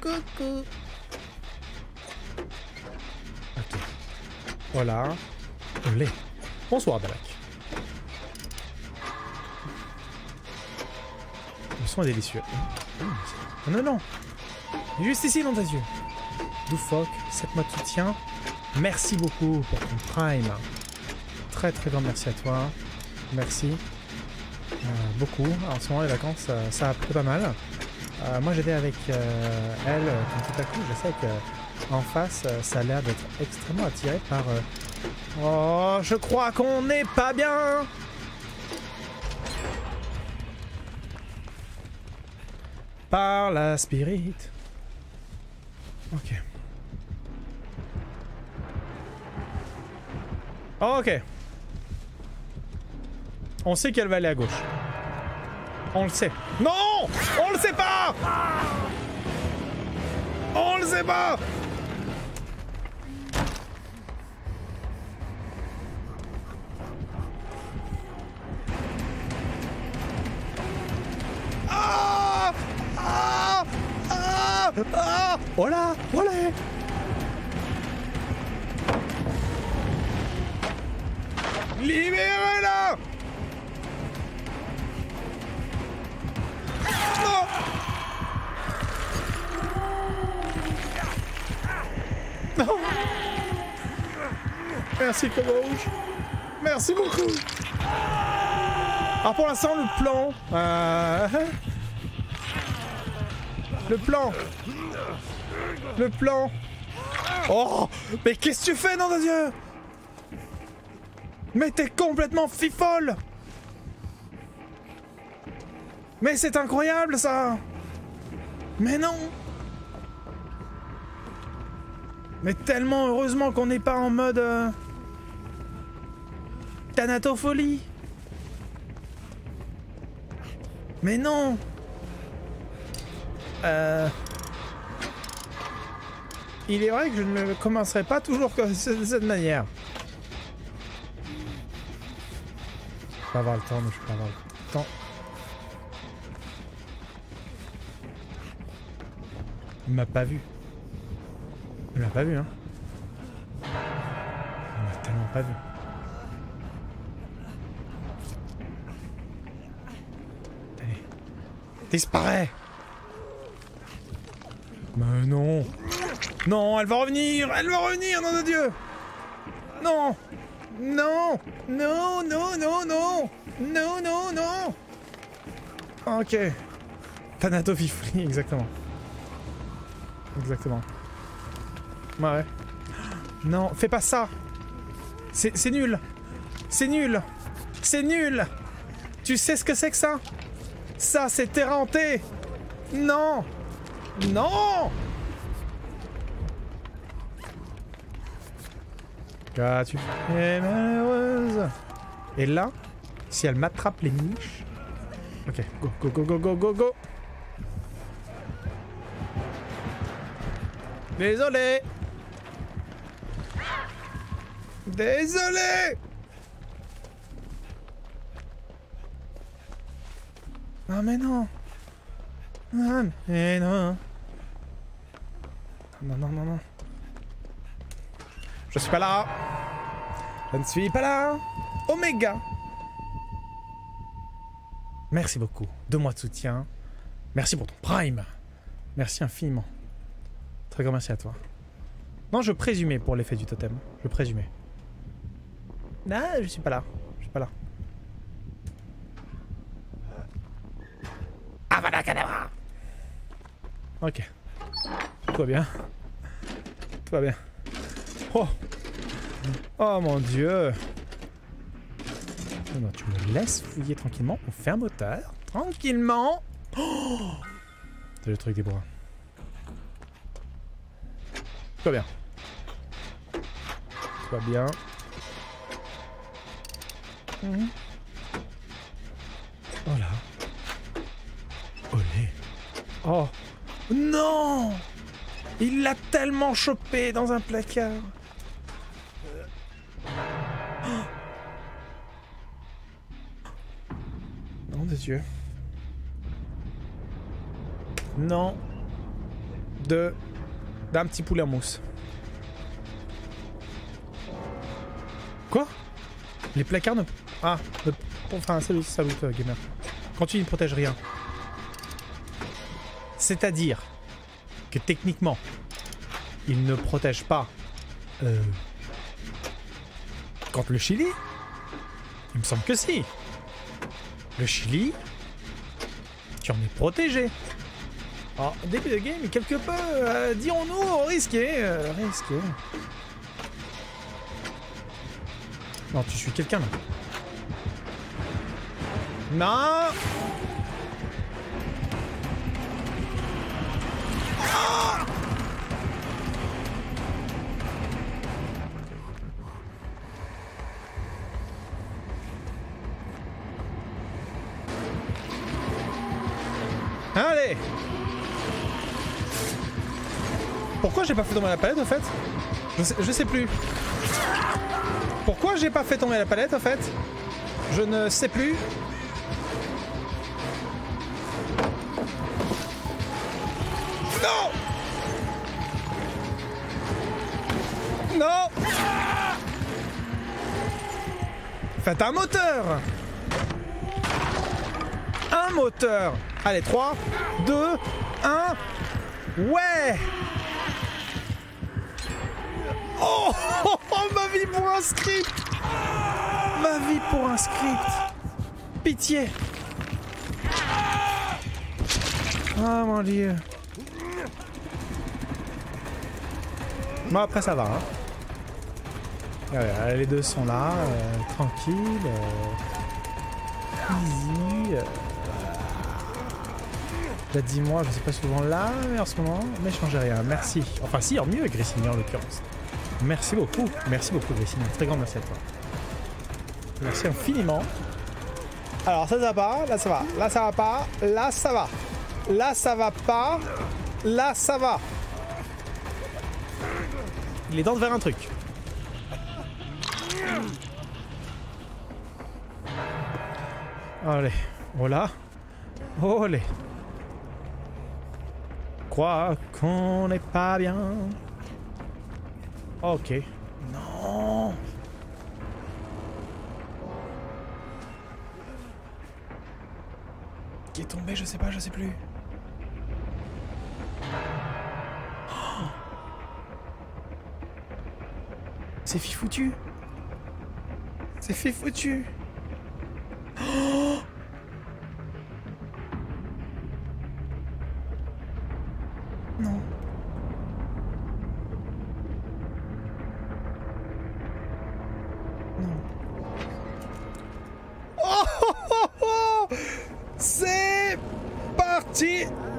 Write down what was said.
coucou. Ok. Voilà. Olé. Bonsoir, Balak. Le son est délicieux. Oh, non, non. Juste ici dans tes yeux. Doufok, 7 mois de soutien. Merci beaucoup pour ton prime. Très très grand merci à toi. Merci. Beaucoup. Alors, en ce moment, les vacances, ça a pris pas mal. Moi, j'étais avec elle, quand tout à coup, je sais qu'en face, ça a l'air d'être extrêmement attiré par... Oh, je crois qu'on n'est pas bien. Par la spirit. Ok. Ok. On sait qu'elle va aller à gauche. On le sait. Non! On le sait pas! On le sait pas! Ah! Ah! Ah! Ah! Voilà! Voilà! Libérez-la! Non! Non! Merci, Combo Rouge. Merci beaucoup. Alors pour l'instant, le plan... Le plan... Le plan... Oh! Mais qu'est-ce que tu fais, nom de Dieu? Mais t'es complètement fifole! Mais c'est incroyable, ça! Mais non! Mais tellement heureusement qu'on n'est pas en mode... Thanatopholie! Mais non! Il est vrai que je ne commencerai pas toujours de cette manière. Je peux pas avoir le temps, mais je peux pas avoir le temps. Il m'a pas vu. Il m'a pas vu, hein. Il m'a tellement pas vu. Allez. Disparais! Mais non! Non, elle va revenir! Elle va revenir, nom de Dieu! Non! Non! Non, non, non, non! Non, non, non! Ok. Thanatophilie, exactement. Exactement. Ouais. Non, fais pas ça! C'est nul! C'est nul! C'est nul! Tu sais ce que c'est que ça? Ça, c'est terre hantée! Non! Non! Qu'as-tu fait, malheureuse? Et là, si elle m'attrape les niches... Ok, go, go, go, go, go, go, go! Désolé! Désolé! Ah mais non! Ah mais non! Non, non, non, non. Je suis pas là! Je ne suis pas là! Oméga! Merci beaucoup. 2 mois de soutien. Merci pour ton prime. Merci infiniment. Très grand merci à toi. Non, je présumais pour l'effet du totem. Je présumais. Non, je suis pas là. Je suis pas là. Avada Kedavra! Ok. Tout va bien. Tout va bien. Oh! Oh mon dieu! Non, tu me laisses fouiller tranquillement. On fait un moteur. Tranquillement! Oh! C'est le truc des bras. Tout va bien. Tout va bien. Voilà. Olé. Oh. Non! Il l'a tellement chopé dans un placard. Nom de Dieu. Non. d'un petit poulet en mousse. Quoi? Les placards ne... Ah, enfin, salut gamer. Quand tu ne protèges rien. C'est-à-dire que techniquement, il ne protège pas... Quand le Chili? Il me semble que si. Le Chili, tu en es protégé. Alors, début de game, quelque peu, dirons-nous, risqué. Risqué. Non, tu suis quelqu'un là. Non. Ah. Allez. Pourquoi j'ai pas fait tomber la palette, en fait? Je sais plus. Pourquoi j'ai pas fait tomber la palette, en fait? Je ne sais plus. Non! Non! Faites un moteur! Un moteur! Allez, 3, 2, 1... Ouais! Oh, oh, oh, ma vie pour un script! Ma vie pour un script! Pitié! Ah mon dieu! Bon, après ça va, hein. Ouais, les deux sont là, tranquille, easy. Là, dis-moi, je sais pas souvent là, mais en ce moment, mais je changeais rien. Merci. Enfin, si, en mieux, Grissini en l'occurrence. Merci beaucoup, Grissini. Très grand merci à toi. Merci infiniment. Alors, ça va pas, là ça va, là ça va pas, là ça va. Là ça va pas, là ça va. Il est temps de faire un truc. Allez, voilà. Olé. Crois qu'on n'est pas bien. Ok. Non. Qui est tombé, je sais pas, je sais plus. Oh. C'est fifoutu. C'est fifoutu. Oh. Non. Non. Oh, oh, oh, oh. C'est parti.